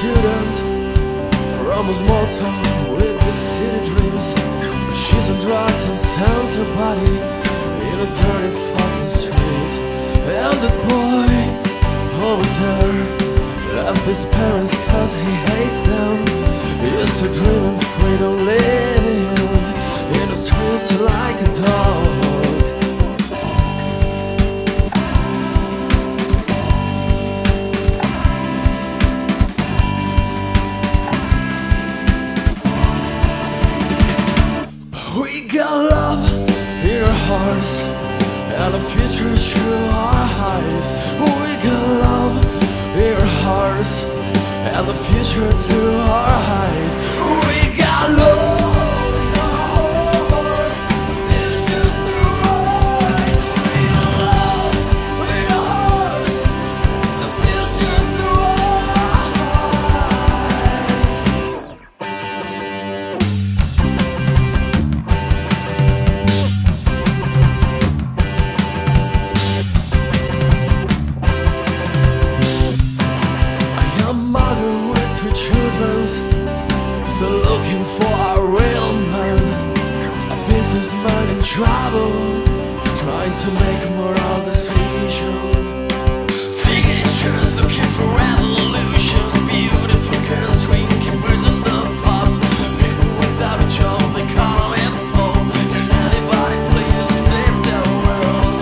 student from a small town with big city dreams. But she's on drugs and sells her body in a dirty fucking street. And that boy over there left his parents cause he hates them. He used to dream of freedom, living in the streets like a dog. We got love in our hearts and the future through our eyes. We got love in our hearts and the future through our eyes. We got love in our hearts, future through our eyes. We got love in our hearts, the future through our still looking for a real man, a businessman in trouble, trying to make a moral decision. Signatures looking for revolutions, beautiful girls drinking beers in the pubs, people without a job, the economy and the poor. Can anybody please save the world?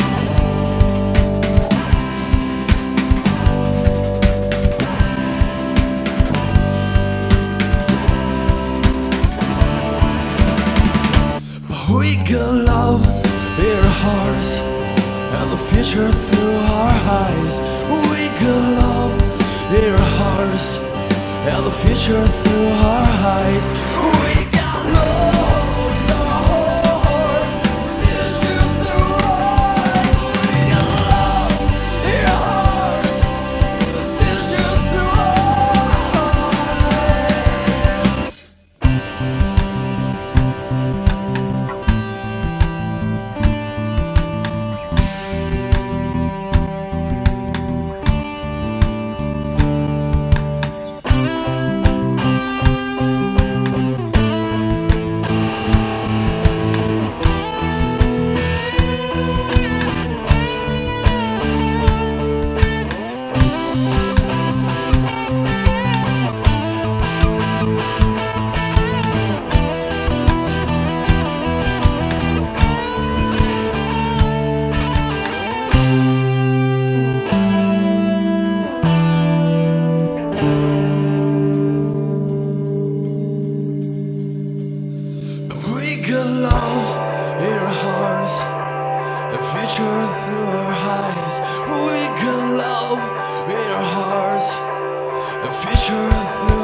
We got love in our hearts and the future through our eyes. We got love in our hearts and the future through our eyes. We got love in our hearts, future through our eyes. We got love in our hearts, the future through our eyes. We got love in our hearts, the future through our eyes. We got love in our hearts, the future through